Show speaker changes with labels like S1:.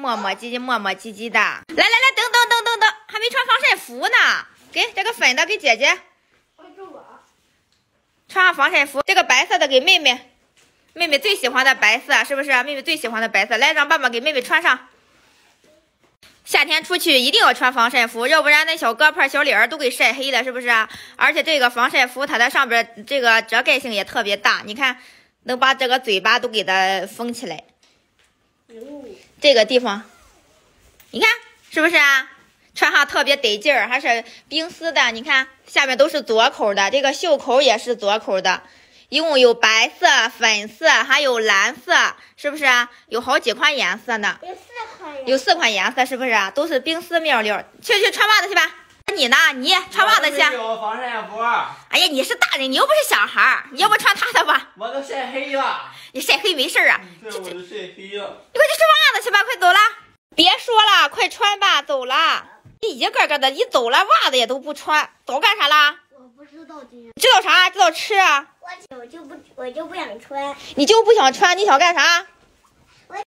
S1: 磨磨唧唧磨磨唧唧的。来，等，还没穿防晒服呢。给这个粉的给姐姐，穿上防晒服。这个白色的给妹妹，妹妹最喜欢的白色，是不是？妹妹最喜欢的白色，来让爸爸给妹妹穿上。夏天出去一定要穿防晒服，要不然那小胳膊小脸都给晒黑了，是不是？而且这个防晒服它的上边这个遮盖性也特别大，你看能把这个嘴巴都给它封起来。这个地方，你看是不是啊？穿上特别得劲儿，还是冰丝的。你看下面都是左口的，这个袖口也是左口的。一共有白色、粉色，还有蓝色，是不是啊？有好几款颜色呢。有4款颜色，是不是啊？都是冰丝面料。去穿袜子去吧。你呢？你穿袜子去。
S2: 有防晒服。
S1: 哎呀，你是大人，你又不是小孩，你要不穿他的吧？
S2: 我都晒黑了。
S1: 你晒黑没事啊。
S2: 对，我都晒黑了。
S1: 你快去穿袜子去吧，快走了。别说了，快穿吧，走了。你一个个的，你走了，袜子也都不穿，走干啥啦？
S3: 我不知道今天。
S1: 知道啥？知道吃啊？
S3: 我就不想穿。
S1: 你就不想穿，你想干啥？